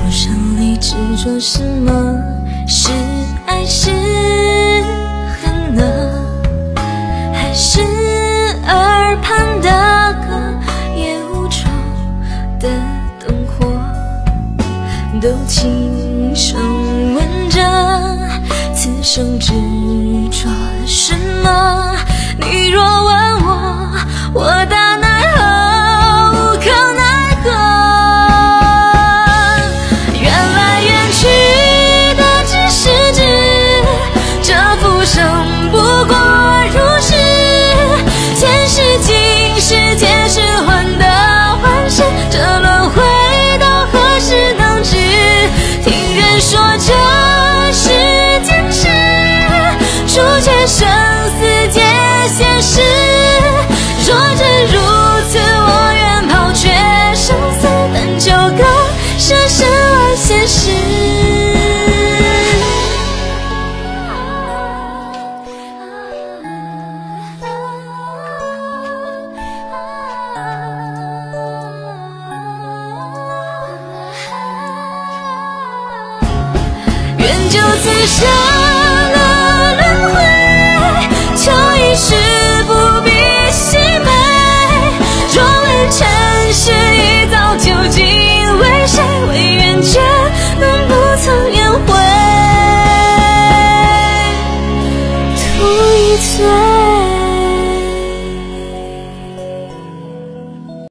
生里执着什么？是爱是恨呢？还是耳畔的歌也无愁的灯火？都轻声问着，此生执着什么？你若问我，我大奈何，无可奈何。缘来缘去的只是知，这浮生不过如是。前世今世皆是患得患失，这轮回到何时能止？听人说这是前世，除却生死皆现实。若真如此，我愿抛却生死，但求个生生而现实。愿就此生